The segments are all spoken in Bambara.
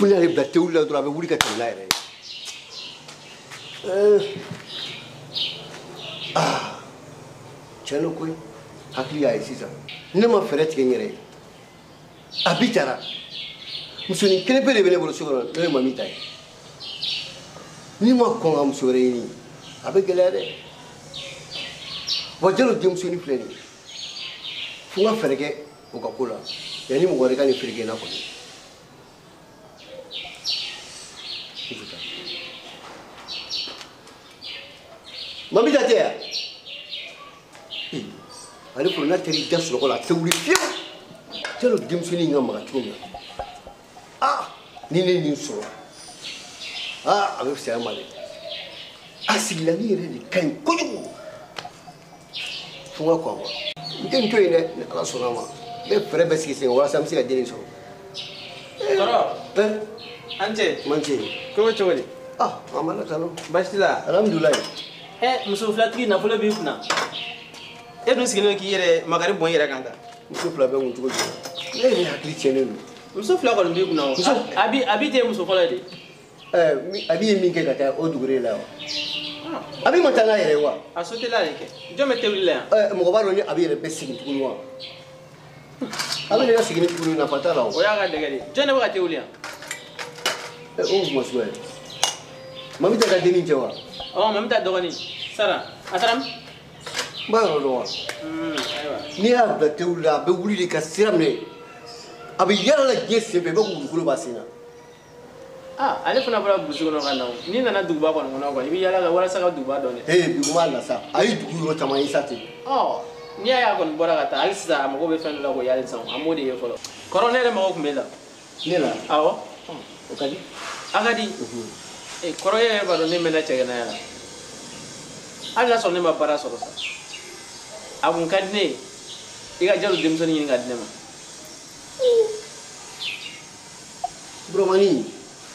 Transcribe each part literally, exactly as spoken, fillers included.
kun y'ale bila tewu la dɔrɔn a bɛ wuli ka tɛmɛ n'a yɛrɛ ye ah tiɲɛ don koyi hakili y'a ye sisan ne ma fɛɛrɛ tigɛ n yɛrɛ ye a bi jara musonin kelen pe de bɛ ne bolo so kɔnɔ n'o ye mami ta ye n'i ma kɔn ka muso wɛrɛ ɲini a bɛ gɛlɛya dɛ wa jalo denmusonin filɛ nin ye fo n ka fɛɛrɛ kɛ o ka ko la yanni mɔgɔ wɛrɛ ka nin feere kɛ n na kɔni mami ta tɛ yan ale fɔlɔ n'a taara i da sunɔgɔ la a tɛ wuli fiyewu jalo denmusonin in ka maga cogo min na ah ni ne nin sɔrɔ ah a bɛ fisaya n ma dɛ a sigila ni yɛrɛ de ka ɲi kojugu fo n ka kɔn a ma n tɛ nin to yen dɛ ni ala sɔnna a ma n bɛ fɛɛrɛ bɛɛ sigi sen kan walasa n bɛ se ka den in sɔrɔ. kɔrɔ an cɛ. man cɛ. ko bɛ cogo di. ah a ma lakalo. baasi t'i la. alhamdulilayi. ɛ muso filatigi nafolo b'i kunna e dun sigilen k'i yɛrɛ makari bɔn i yɛrɛ kan tan. muso fila bɛ mun cogo di ne yɛrɛ hakili tiɲɛnen don. muso fila kɔni b'i kunna o. a bi a bi tɛ muso fɔlɔ ye de. ɛɛ a bi ye min kɛ ka taa o dugu de la wa. a b'i ma taa n'a yɛrɛ ye wa. a so tɛ la de kɛ jɔn bɛ tebili la yan. ɛɛ mɔgɔ b'a dɔn ni a bɛ yɛrɛ bɛ segin tuguni wa. a bɛ ne ka segin tuguni nafa t'a la o. o y'a ka dɛgɛ de jɔn de bɛ ka tebili yan. ɛ o kuma suguya ye mami tɛ ka denni cɛ wa. ɔ mami ta dɔgɔnin sara a taara min. n b'a yɔrɔ dɔn wa. n'i y'a bila tebili la a bɛ wuli de ka sira minɛ a bɛ yala la diɲɛ sen fɛ i b'a fɔ dugukolo b'a sen na. ah ale fana bɔra burusi kɔnɔ ka na o n'i nana duguba kɔnɔ kɔnɔ kɔni i bɛ yala la walasa ka duguba dɔn dɛ. ee bi kuma la sa a ye dugu yɔrɔ caman ye sa ten. ɔ n'i y'a ye a kɔni bɔra ka taa hali sisan a mago bɛ fɛn dɔ la k'o yali sisan an b'o de ye fɔlɔ kɔrɔ ne yɛrɛ mago tun bɛ la. ne la. awɔ. o ka di. a ka di. ee kɔrɔ ye yɛrɛ b'a dɔn ne mɛnna cɛgɛnaya la hali n'a sɔrɔ ne ma baara sɔrɔ sa a kun ka di ne ye i ka jalo denmisɛnnin ɲini ka di ne ma. Buromani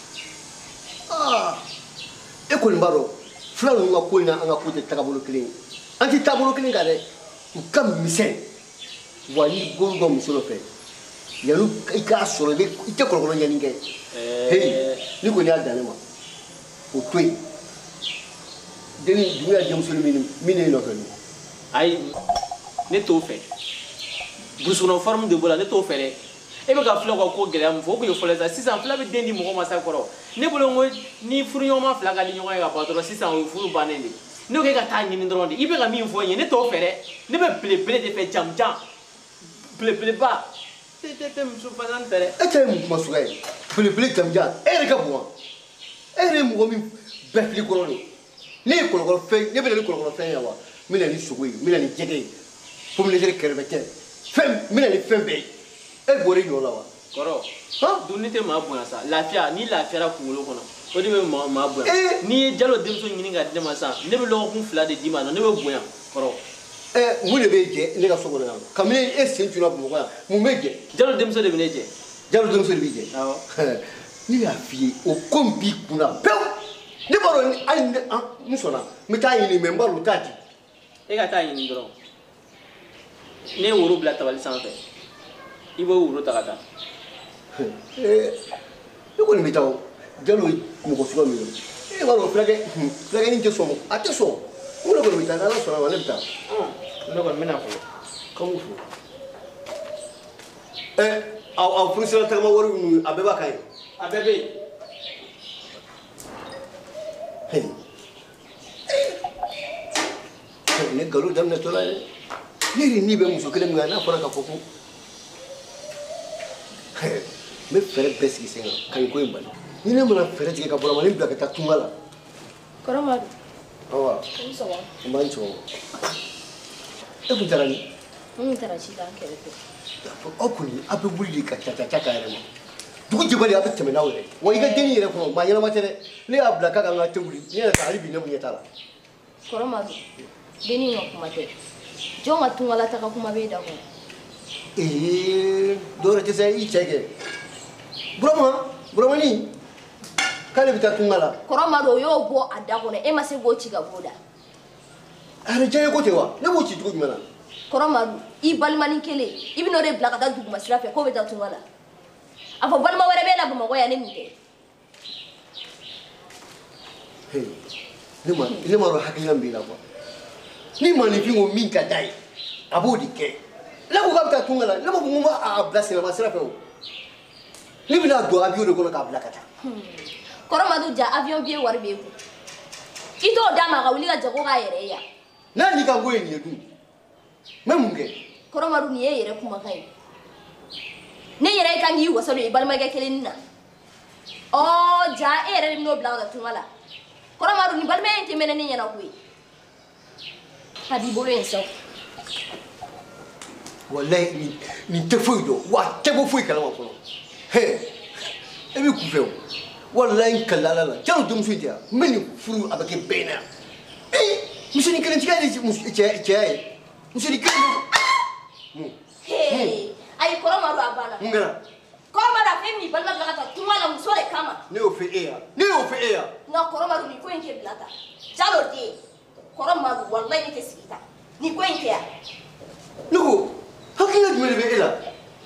ah e kɔni b'a dɔn fila ninnu ka ko in na an ka ko tɛ taabolo kelen ye an tɛ taabolo kelen kan dɛ u ka misɛn wa ni golu dɔ muso nɔfɛ yanni i k'a sɔrɔ i bɛ i tɛ kɔlɔkɔlɔ ɲɛni kɛ heyi ni kɔni y'a dan ne ma o to yen denni dugu ya denmusonin min min ye nɔfɛ nin. ayi ne t'o fɛ burusi kɔnɔ farimu de b'o la ne t'o fɛ dɛ. e bɛ ka filaw ka ko gɛlɛya min fɔ o kun ye fɔlɔ sa sisan fila bɛ den di mɔgɔ ma sa kɔrɔ ne bolo n ko ni furuɲɔgɔnma fila ka di ɲɔgɔn ye ka ban dɔrɔn sisan o ye furu bannen de ne ko e ka taa ɲini dɔrɔn de i bɛ ka min fɔ n ye ne t'o fɛ dɛ ne bɛ belebele de fɛ jamujan belebeleba tɛ tɛ tɛ muso fana tɛ dɛ. e cɛ ye mun kuma suguya ye belebele jamujan e yɛrɛ ka bon wa e yɛrɛ ye mɔgɔ min bɛɛ fili kɔrɔ de ne ye kɔlɔkɔlɔ fɛn ne bɛ na ni kɔlɔkɔlɔ fɛn ye wa n bɛ na ni sogo ye n bɛ na ni jɛgɛ ye pominɛtɛri kɛrɛfɛ tɛ fɛn n bɛ na ni fɛn bɛɛ ye. e bɔra ɲɔ la wa. kɔrɔ dumuni tɛ maa bonya sa lafiya ni lafiyara kunkolo kɔnɔ o de bɛ maa maa bonya n'i ye jalo denmuso ɲini ka di ne ma sisan ne bɛ lɔgɔkun fila de d'i ma ne bɛ bonya kɔrɔ. ɛ mun de b'e jɛ ne ka so kɔnɔ yan kabini e sen tunna bamakɔ yan mun b'e jɛ. jalo denmuso de bɛ ne jɛ. jalo denmuso de b'i jɛ. awɔ ne y'a f'i ye o ko in b'i kunna pewu ne b'a dɔn hali ni n sɔnna n bɛ taa ɲini mɛ n b'a dɔn o t'a di. e ka taa ɲini dɔrɔn ne ye woro bila tabali sanfɛ. i b'o woro ta ka taa. ne kɔni bɛ taa o jalo ye mɔgɔ suguya min ye e b'a dɔn fulakɛ fulakɛnin tɛ sɔn a tɛ sɔn n ne kɔni bɛ taa n'ala sɔnna ma ne bɛ taa. ne kɔni bɛ na fɔlɔ. k'aw fo. ɛ aw aw furusira tagama wari ninnu a bɛɛ b'a kan ye. a bɛɛ bɛ yen. ne nkalon daminɛtɔ la dɛ ne yɛrɛ ni bɛ muso kelen min kan n'a fɔra k'a fɔ ko. n bɛ fɛɛrɛ bɛɛ sigi sen kan ka nin ko in bali ni ne mana fɛɛrɛ tigɛ ka bɔrɔmani bila ka taa tunga la. Kɔrɔmadu. awa. n b'a ni sɔgɔma. e kun taara min. n kun taara ci la an kɛrɛfɛ. aw kɔni aw bɛ wuli de ka ca ca ca k'a yɛrɛ ma dugu jɛbali aw bɛ tɛmɛ n'aw yɛrɛ wa i ka denni yɛrɛ kɔnɔ maa ɲɛnama tɛ dɛ ne y'a bila k'a ka n ka tɛ wuli ne yɛrɛ ta hali bi ne mun ɲɛ t'a la. Kɔrɔmadu denni ka kuma tɛ jɔn ka tunga la taga kuma b'e da kɔnɔ. ee dɔwɛrɛ tɛ se i cɛ kɛ. Burama, Buramani, k'ale bɛ taa tunga la. Kɔrɔmadu o y'o bɔ a da kɔnɔ e ma se k'o ci ka bɔ o da. a yɛrɛ diya ye ko tɛ wa ne b'o ci cogo jumɛn na. Kɔrɔmadu i balimani kelen i bɛ n'o de bila ka taa duguma sira fɛ k'o bɛ taa tunga la. afo balma wara be la bama ko ya ne mite hey ne ma ne ma ro hakila mbila ko ni ma ni fingo min ka dai abodi ke la ko ka tungala la ko ngoma a blase ma sera fe o ni bina do avion de ko ka blakata koroma du ja avion bi war be ku ito dama ka wuli ka jago ka yere ya na ni ka ngoye ni edu memunge koroma du ni yere kuma kai ne yere kan yi wasalo e balma ga kelen na o ja ere no bla da tumala koroma du ni balma ente mena ni yana ku hadi bolo en so wallahi ni ni te foi do wa te bo foi kala ma ko he e bi ku feo wallahi kala la jalo dum suidia meni furu abake bena eh muso ni kelen tiga ni muso che che muso ni kelen mu he ay koroma du abana ngara koroma da femi balma ga ta tumala muso le kama ne o fe ea ne o fe ea na koroma du ni ko enke blata jalo de koroma du wallahi ni ke sigita ni ko enke ya nuko hakila jumele be ela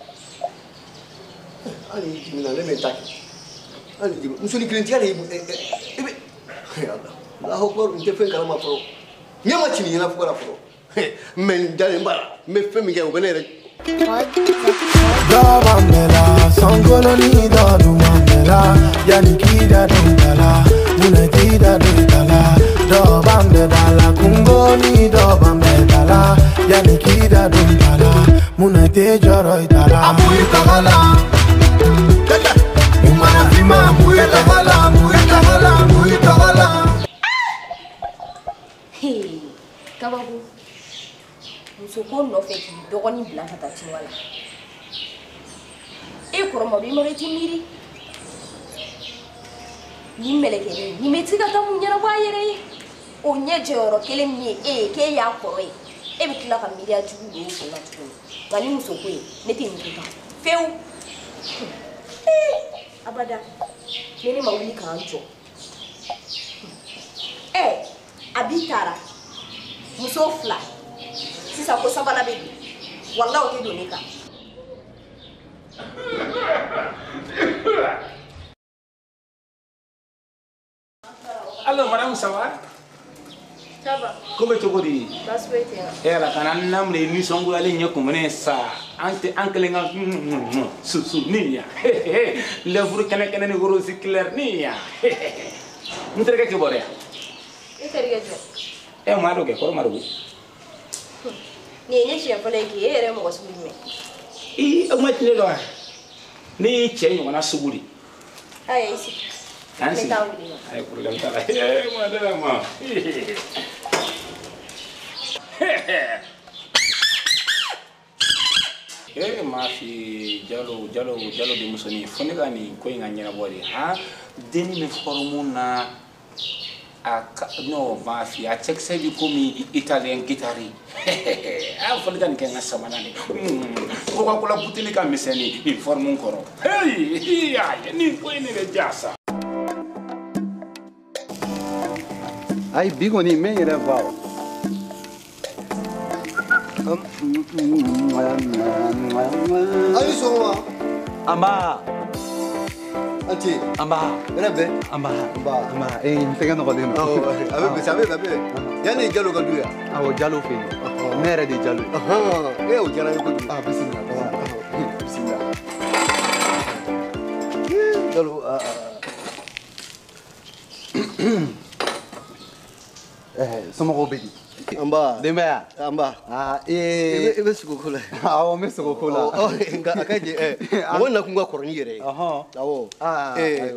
ani jimina le mentaki ani jim muso ni kelen tiga ni e be ya Allah Allahu akbar inte fe kala ma pro nyama chini na fukara pro men dale mbara me fe mi ga o benere Dabamela, songolo ni dodu mamela, yani kida dundala, muna kida dundala. Dabamela, kungo ni dabamela, yani kida dundala, muna te joro itala. Amuyi tagala, umana fima amuyi tagala, amuyi tagala, amuyi tagala. Hey, kababu. Muso ko no fe ki dogoni bla ka ta tiwala. E koroma bi mo reti miri. Ni meleke ni ni metiga ta mun yara ba yere. O nye joro kele mi e ke ya koroi. E bi kila ka miri a jugu do ko na tuko. Ngani muso ko e neti ni ka. Feu. Eh, abada. Nene mawuli ka anjo. Eh, abitara. Muso fly. Sisa ko sabana baby wallahi o ke donika Alors madame ça va? Ça va. Comment tu vas dire? Baswete. Eh la kana namre ni songo ale nyako mene sa ante ankelenga su su niya. Le vuru kana kana ni goro si clair niya. Mutere ke bore. E teriga jo. Eh ma do ke ko ma do. Ni ne shi fa le ki ere mo wasu me. I o ma tile do. Ni che nyo na suburi. Ai isi. Ansi. Ai problem tala. Eh ma de ma. Eh ma fi jalo jalo jalo de musoni fone gani ko nga nyana bori ha deni me hormona a no ma fi a check sai bi komi italien guitari a fone gani ke nga samana ni ko ko la butini ka miseni il forme koro hey ya ni ko ni le jasa ai bigoni me era val ali soma amba anti amba rebe amba amba amba eh tenga no kodeno oh abe be sabe babe yani jalo ka duya awo jalo fe nere de jalo aha eh o jara ko du ah bismillah bismillah jalo eh somo ko bedi amba dembe ya amba ah eh ebe suko kula awo me so ko la oh nga akaje eh wonna kunga koroni yere aha awo ah eh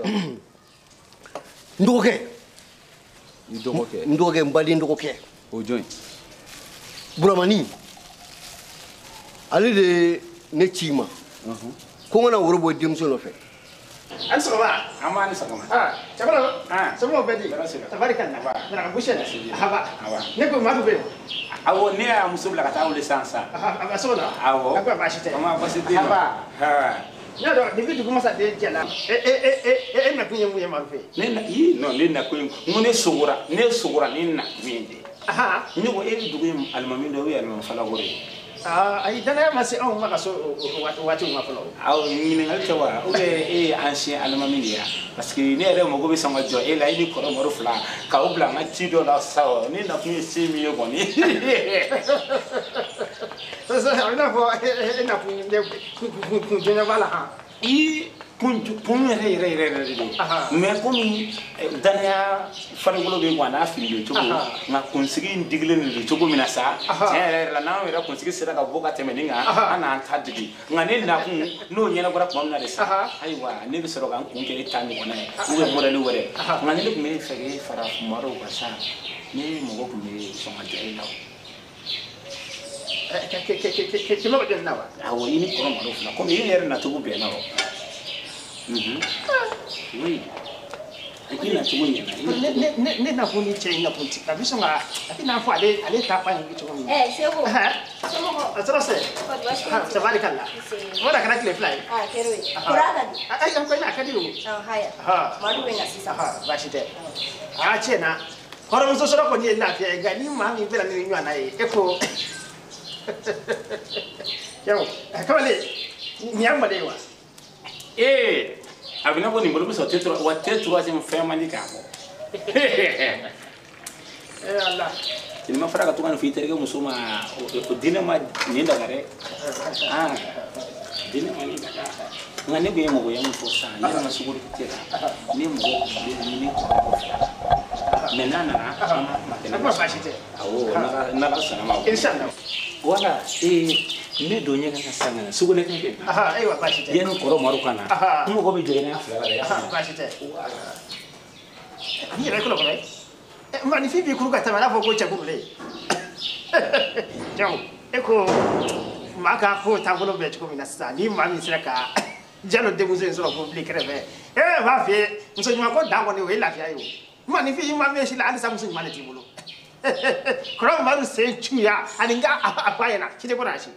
ndoke ndoke ndoke mbali ndoke o join buramani ale de ne chima ko ngana worobo demso no fe an soma amani soma ah chabalo ah somo bedi tabarikanna na bushena haba ne ko ma be awo ne a musubla ka tawo lisansa aba sona awo akwa bashite kama basidi haba ha na do ni bitu kuma sa de jela e e e e e na kunye mu ya marufe ne na yi no ne na ko ngone sugura ne sugura ne na minde aha ni ko e dugu almami do wi almam fala gore ah ay dana ma se on ma ka so waati ma folo aw ni ngal tawa o be e ancien almami ya parce que ne re mo go be sama jo e la ni ko mo rufla ka o bla ma ti do la sawo ni na ku se mi yo boni so so na fo na ku ne ku ku je na bala ha i punju punju re re re re mais comme dana fargolo be wana fili to na konsigi digle ni to go mina sa re la na re konsigi sira ka boka temeninga ana anta digi ngane na ku no nyela gora ko na resa aiwa ne be soro kan kun ke tani kona u mo le wore ngane le me fege fara maro ka sa ne mo go me so ma dai na ke ke ke ke ke mo den na wa awo ini ko maro na ko mi ne na to go be na mhm oui akina tumunye ne ne ne na ko ni che na ko ti ka biso nga ati na fo ale ale ta pa ngi to ngi eh sebo sebo ko atro se ha sabari kala wala kana kile fly ah kerwe kurada di ay am ko na kadi ru ah haya ha madu wenga sisa ha bashite a che na horo mo so so ko ni na fie ga ni ma mi bela ni nyu na e ko yo kamale ni am bade wa eh abina boni mbolo so tetro wa tetro azim family ka ko eh Allah ini ma fara ka tukan fi terge musuma o dina ma ni daga re ah dina ma ni daga ngane be mo go yam fo sa ni ma suguru tira ni mo ni ni ko menana na na ma bashite awo na na sana ma inshallah wala eh ne donye ka sanga sugu ne ke aha aiwa bashite yenu koro maru kana mo go be joina afla ya bashite ni re ko ko mai ma ni fi bi kuru ka tamara fo ko cha ko le jaw eko maka ko ta ko be ko mina sa ni ma mi sira ka jalo de muzo so ko public reve eh va fe muso ma ko da ko ni we la fia yo ma ni fi ma me shi la alisa muso ma ne ti bolo kura maru se chuya aninga apayana kide ko rashi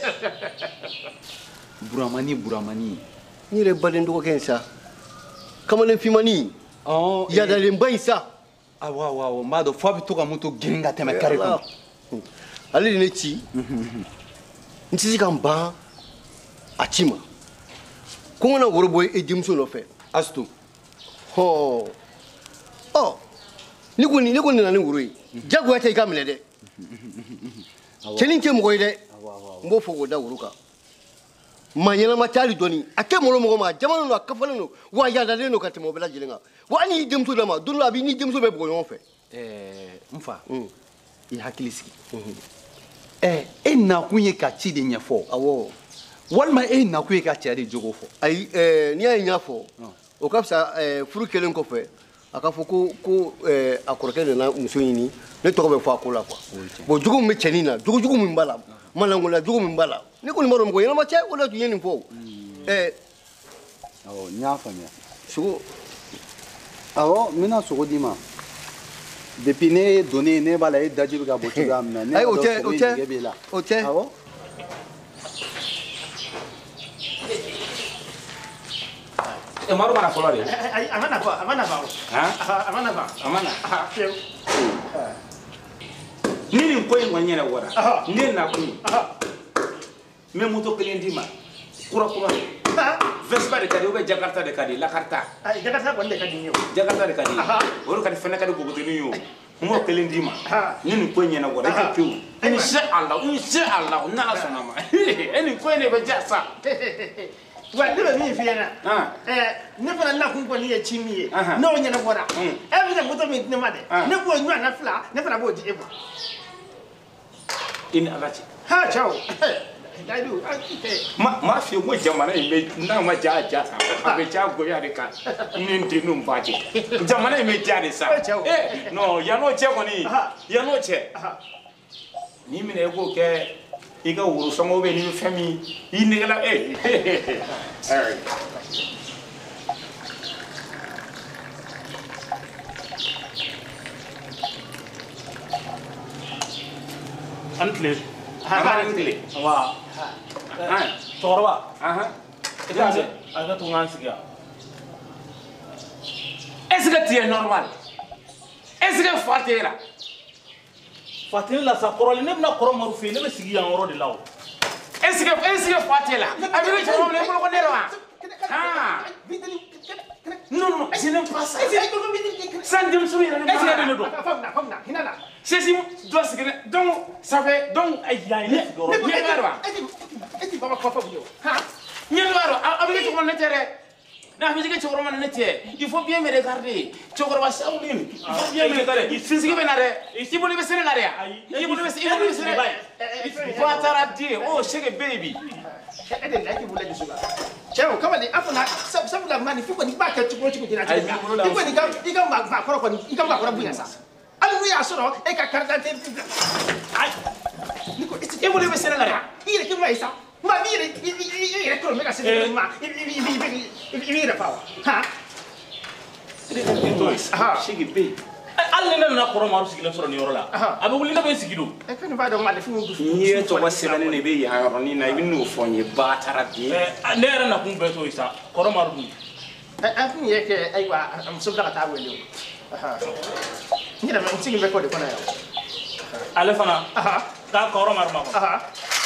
buramani buramani ni re balen do kensa kamalen fimani oh ya da lembai sa awa wa ma do fabi to ka muto giringa teme kare ko ali ne ci nti kan ba achima ko na woro boy e dimso no fe astu ho oh ni ko ni ni ko ni na ni woro yi jago ta ka mele de chenin ke mo ko de mbo fogo da woro ka manyana ma tali doni ake molo mo ma jamanu no akafalo no wa ya da no ka temo bela jilenga wa ni dimso da ma dun la bi ni dimso be bo yon fe eh mfa i hakilisi eh e na kunye ka chi de nyefo awo walma e na kunye ka chi de jogo fo ai eh ni ai nyafo o kapsa eh furu kelen ko fe akafo ko ko eh akoroke na muso yini ne to ko be fo akola kwa bo jogo me chenina jogo jogo mi mbala malangola jogo mi mbala ni ko ni maro mo yana ma che o la tu yeni fo eh awo nyafa me sugo awo mina sugo dima depuis ne donné ne bala e dajibi ga botuga amna ne ay o che o che o che awo e maru mana folore ay amana ba amana ba ha amana ba amana ha nini ko en wanyela wora ne na ko me muto kelendima kura kura vespa de kadi o be jakarta de kadi la karta ay jakarta ko de kadi ñew jakarta de kadi woro kadi fena kadi ko gotini yo mo kelendima nini ko nyena wora ke piu insha Allah insha Allah na la sonama eni ko ne be jassa wa de mi fi na eh ne fana na kun ko ni e chimi e Aha. no nyana bora e bi de moto mi ne ma de ne ko nyu na fla ne fana bo di e bo in alati ha chao daidu ma ma fi mo jamana me na ma ja ja sa be ja go ya de ka ni ndinu mbaje jamana me ja de sa eh no ya no che ko ni ya no che ni mi ne ko ke iga wuru songo be ni fami ini gala eh eh antle ha ha antle wa ha torwa aha itaze aga tungan siga est-ce que tu es normal est-ce que fatira fatin la sa korole ne bna koro maru fe ne be sigi yan oro de lawo est-ce que est-ce que fatela abi be choro ne ko ko nero ah non non je n'aime pas ça sans dem so yera ne est-ce que ne do famna famna hinana c'est si doit se donc ça fait donc ay yaay ne do ne garwa eti baba ko fabu yo ha ñen waro abi be choro ne tere na bi ke choro man ne tere il faut bien me regarder choro wa saulin il faut bien me regarder physique be na re si boli be sene na re si boli be sene be sene va taradi oh shege baby ede na ki bula jisuga chero kama ni afuna sabu la mani fiko ni ba ka chukuro chukuro dina chukuro fiko ni ga iga ba ba koro ko ni iga ba koro buya sa alu ya soro e ka karta te ai niko eti e boli be sene na re ire ki mai sa ma mire ire ko mega sene ma ire fa ha ah shege baby alle na na koro maru sigila soro ni yorola abe wuli na be sigido e kan ba do ma de fu ni to ba sebane ne be ya roni na ibi no fonye ba taradi eh ne era na kun be to isa koro maru dum eh afin ye ke ai wa am so da ta wele aha ni da men sigi be ko de kona yo ale fana aha ka koro maru ma ko aha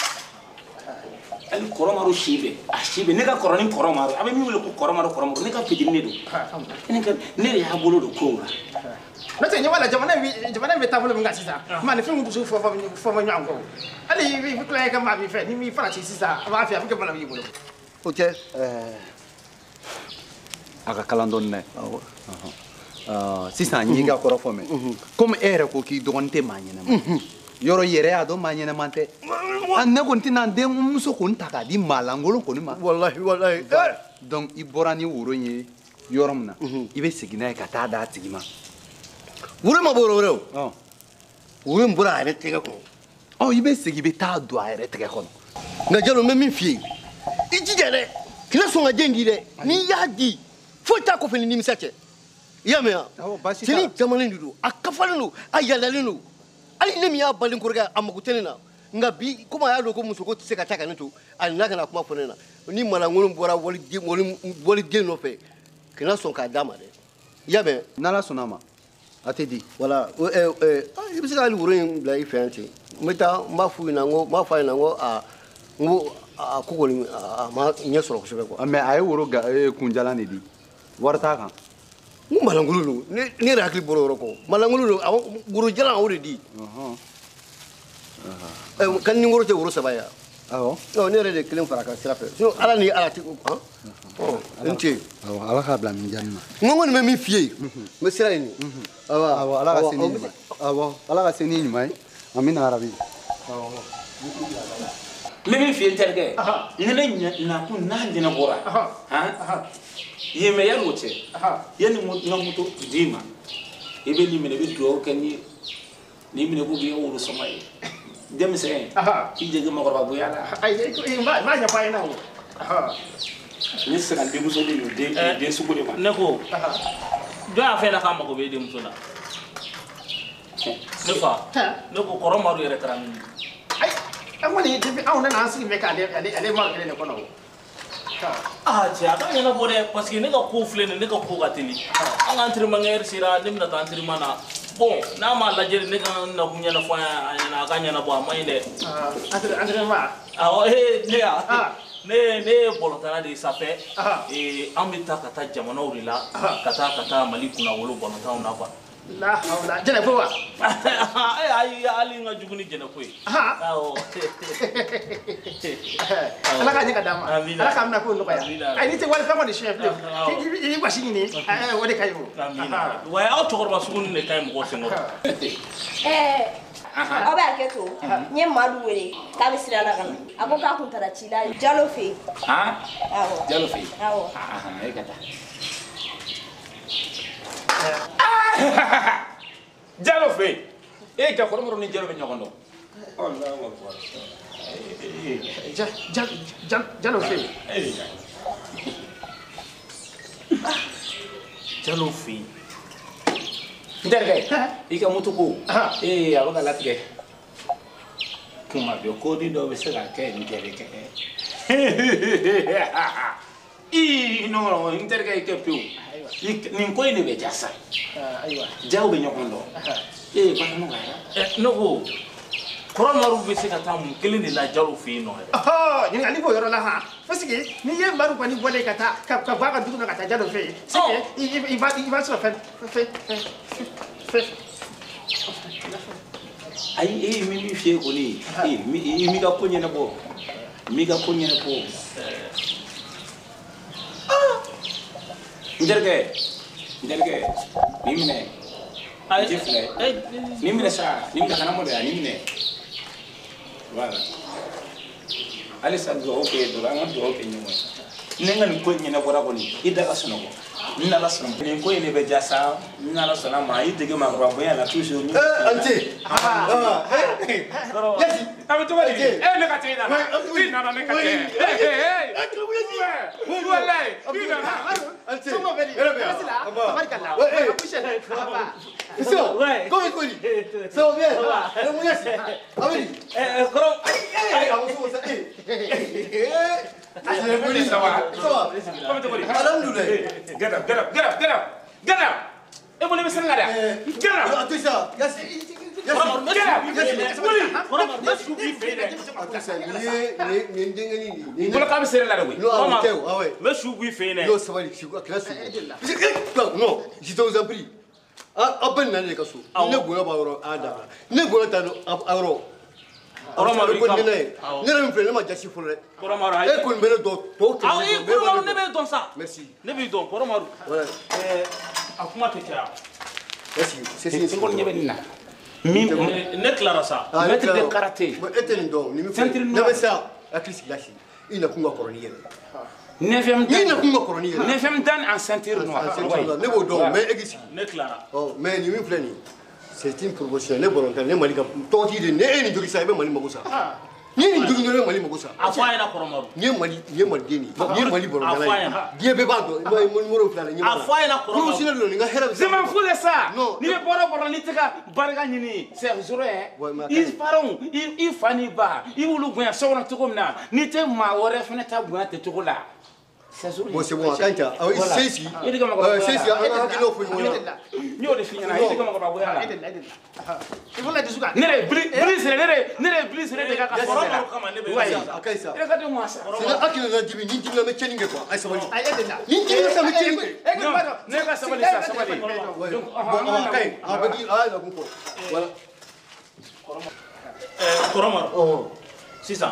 ali koro maru shibe a shibe ne ka koro ni koro maru abe mi wele ko koro maru koro maru ne ka pedi ne do ne ka ne ya bolo do ko na te nyawala jamana mi jamana mi tabolo mi ngasisa ma ne fimu busu fo fo fo ma nyango ali vi vi kla ka ma bi fe ni mi fara ci sisa ma fi afika bala mi bolo ok eh aka kalandon ne ah sisan ni ga koro fo me comme ere ko ki dogonte manyene ma yoro yere ado manyene mante anne ko ntina de muso ko ntaka di malangolo ko ni ma wallahi wallahi donc i borani wuro nye yoromna ibe sigina ka ta da tigima wuro ma boro wuro oh wuro mbura are tege ko oh ibe sigi be ta do are tege ko na jalo me min fie iji jere kila so nga jengi de ni yadi fo ta ko fini ni misache ya me oh basi tini jamani ndu akafalinu ayalалину ali ne mi ya balin kurga amakutenina nga bi kuma ya do ko muso ko tse ka taka nto ali na kana kuma fonena ni mala ngolum bora woli di woli woli di no fe kila so ka dama de ya me nala sonama atedi voilà eh eh ibi sika ali wurin bla ifenti meta ma fu na ngo ma fa na ngo a ngo a ko ni ma nye soro ko sebe ko mais ay wuro ga kunjala ne di warta kan ngo malangulu ni ni rakli boro ko malangulu a guru jala wuri di uh eh kan ni ngoro te wuro sabaya awo no ni rede kilim faraka sira fe so ala ni ala ti ko ha oh nti awo ala ka bla mi janna ngo ni me mi fie me sira ni awa awo ala ka seni awo ala ka seni ni mai amina arabi awo me mi fie terge ne ne na ku na dina gora ha ye me yaro che ye ni mo ngamuto dima ebe ni me ne bi do kani ni me ne bu bi wuro somai dem se ki jege ma gora bu yala ai ko ma ma nya pa ina wo aha ni se kan de muso de de de su gode ma ne ko do a fe na ka mako be de muso na ne fa ne ko koro maru yere taram ai an wani de bi awon na asigi me ka ale ale ale ma kele ne kono wo ah ja ka yana bode parce que ne ka ko fle ne ka ko ga teli an antri manger sira nim na antri mana bon na ma la jeri ne kan na kunya na fa na ka nya na bo mai de ah andre andre ma ah eh ne ah ne ne bolotana de sape eh ambita kata jamana urila kata kata mali kuna wolo bolotana na ba la hawla jana fo wa ai ai ali nga juguni jana fo ah ah ala ka nyaka dama Amina. ala ka amna ko no ya Amina. ai ni te wal fama de chef de Ah, ki ki ni bashi ni eh wode kayo amina wa au chokor sugun ne kay mo ko sengo eh obe aketo nye madu wele ka be sira la kana ako ka kun tara chila jalo fe ha awo jalo fe awo ah ai kata jalo fe e ka ko mo ni jalo be nyokondo Allahu akbar ja ja ja jalo fe jalo fi nderge ika mutuko eh abaka latge kuma be ko di do be sega ke nderge i no no nderge ke piu nin ko ni be jasa aywa jaw be nyokondo eh ba no ga eh no ko Koromaru bɛ se ka taa mun kelen de la Jalo fɛ yen nɔ yɛrɛ. Ɔhɔ ɲininkali b'o yɔrɔ la han parce que n'i ye Maru kɔni bɔlen ka taa ka ka bɔ a ka dugu la ka taa Jalo fɛ yen c'est que i i va i va sɔrɔ fɛn fɛn fɛn. Ayi e mi mi fie kɔni e mi mi ka ko ɲɛnabɔ mi ka ko ɲɛnabɔ. Njerikɛ njerikɛ ni minɛ. Ayi filɛ ni minɛ sa ni minɛ kana mɔdɛ ni minɛ. Voilà. Allez ça doit OK do an ka do OK ɲɔgɔn ye. Ne ka nin ko ɲɛnabɔra kɔni i da ka sunɔgɔ. Ni ala sɔnna nin ko in de bɛ jasa ni ala sɔnna ma i dege makɔrɔba bonya la toujours ni. Eh ante. Ah. Eh. Yasi. A bɛ cogo di? Eh ne ka tɛ na. I nana ne ka tɛ. Eh eh. Wallahi. I nana. Ante. Somo bɛ di. Tabarikala. Eh. Appreciate it. Papa. So, come qui. So bien. Eh mu yasi. Abeli. Eh kɔrɔ. Eh amu so sa. Eh. Asile boli sawa. Sawa. Come to boli. Alhamdulillah. Get up, get up, get up, get up. Get up. E boli bɛ sɛnɛ la. Get up. Atu sa. Yasi. Get up. Yasi. Boli. Kɔrɔmaru bɛ su b'i fɛ dɛ. Atu sa ni ni ni dengeni ni. Ni bolo k'a bɛ sɛnɛ la de koyi. No, amu teu. Ah ouais. Bɛ su b'i fɛ dɛ. No sabali, je crois que là c'est. Non, je t'en prie. Ah, ah ben nani ka so. Ne bonya ba yɔrɔ a da. Ne bonya ta a yɔrɔ. Kɔrɔmaru ko ne ne. Ne yɛrɛ min filɛ ne ma jasi fɔlɔ dɛ. Kɔrɔmaru ayi. E kɔni bɛ ne dɔn tɔw tɛ. Aw e Kɔrɔmaru ne bɛ dɔn sa. Merci. Ne b'i dɔn Kɔrɔmaru. Voilà. Ɛɛ a kuma tɛ caya. Merci. C'est c'est. N kɔni ɲɛ bɛ nin na. Min Ne tilara sa. maître de karaté. E tɛ nin dɔn. Ni min filɛ. Ne bɛ sa hakili sigi lasi. I na kun ka kɔrɔ ni yɛrɛ. neuvième Ni na kun ka kɔrɔ ni yɛrɛ. neuvième dan en ceinture noire. Ne b'o dɔn mais e k'i sigi. Ne tilara. Ɔ mais nin min filɛ nin. C'est une promotion. Ne bɔrɔ ne Mali ka tɔgɔtigi de ne e nin jogin sa i bɛ Mali mago sa. Ni nin jogin dɔrɔn i bɛ Mali mago sa. A fɔ a ɲɛna Kɔrɔmaru. Ni ye Mali ni ye Maliden de ye. Ni ye Mali bɔrɔ A fɔ a ye. ɲɛna. Diɲɛ bɛɛ b'a dɔn. I b'a ye numéro filɛ nin ɲɛ. A fɔ a ɲɛna Kɔrɔmaru. Professionnel don nin ka hɛrɛ bɛ Je m'en fous de ça. Non. Ni bɛ bɔra bɔra ni tɛ ka barika ɲini c'est zéro hein. Ouais, mais I parents i i fa n'i ba i b'olu bonya so kɔnɔ cogo min na n'i tɛ maa wɛrɛ fana ta bonya tɛ cogo la. C'est zéro. Bon c'est bon a ka ɲi ta. Awɔ i se sigi. I de ka mɔgɔ Se sigi an ka hakilinaw fɔ ɲɔgɔn ɲɛna. N y'o de f'i ɲɛna i de ka mɔgɔ bonya la. Il faut la dusu kan. Ne de bili bili sere ne de ne de bili sere de ka ka fɔlɔ la. Kɔrɔmaru kama ne bɛ Ouais. A ka ɲi sa. I ka di moi ça. C'est là hakili na dibi ni dibi na bɛ cɛnni kɛ quoi. Ayi sabali. Ayi e de la. Ni dibi na sa bɛ cɛnni kɛ. Non, ne ka sabali sa sabali. Ouais. Donc Bon a ka ɲi. A bɛ di a na kun fɔ. Voilà. Ɛɛ Kɔrɔmaru. Ɔhɔn. Sisan.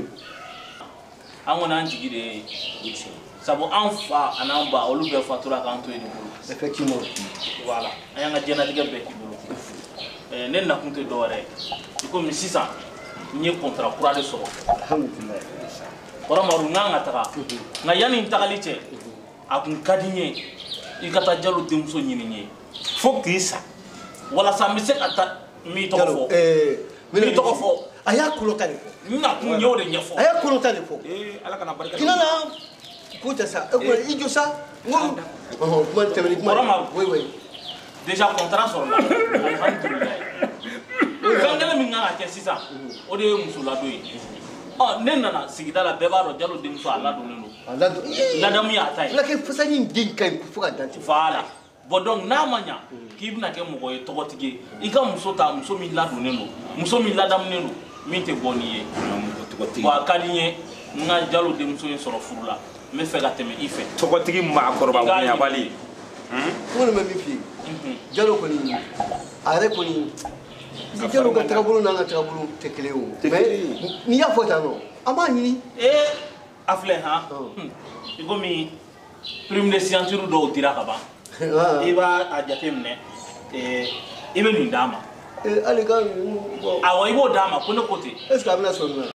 An kɔni an jigi de ye sabu an fa a n'an ba olu bɛɛ fatura k'an to yen de bolo. Effectivement. Voilà an y'an ka diɲɛlatigɛ bɛɛ k'i bolo. Ɛɛ ne nakun tɛ dɔwɛrɛ ye i komi sisan n ye contrat kura de sɔrɔ. Alhamdulillah. Kɔrɔmaru n kan ka taga nka yanni n tagali cɛ a kun ka di n ye i ka taa Jalo denmuso ɲini n ye fo k'i sa walasa n bɛ se ka taa n b'i tɔgɔ fɔ. N b'i tɔgɔ fɔ. A y'a kolota de fɔ. n na kun n y'o de ɲɛfɔ. A y'a kolota de fɔ. Eh ala kana barika. Kina na ko tɛ sa. E ko i jɔ sa. N ko. Ɔhɔn kuma tɛmɛni kuma. Kɔrɔmaru. Oui oui. Déjà contrat sɔrɔla alhamdulilayi. Fɛn kelen min kan ka kɛ sisan o de ye muso ladon ye. Ɔ ne nana sigida la bɛɛ b'a dɔn Jalo denmuso a ladonnen don. A ladon. Ladamu y'a ta ye. Fula kɛ fasani in den ka ɲi fo ka dan tɛ. Voilà. Bon donc n'a ma ɲa k'i bɛna kɛ mɔgɔ ye tɔgɔtigi ye i ka muso ta muso min ladonnen don muso min ladamunen don min tɛ bɔ n'i ye. Bon a ka di n ye n ka Jalo denmuso in sɔrɔ furu la n bɛ fɛ ka tɛmɛ i fɛ. Tɔgɔtigi maakɔrɔba bonyabali. N kɔni bɛ min f'i ye. Jalo kɔni a yɛrɛ kɔni Jalo ka tagabolo n'an ka tagabolo tɛ kelen ye o. Mais n'i y'a fɔ tan nɔ an b'a ɲini. Ee a filɛ han i komi prime de signature dɔw dira ka ban. I b'a a jate minɛ i bɛ nin d'a ma. Hali ka awɔ i b'o d'a ma ko ne ko ten. Est ce que a bɛna sɔn nin na.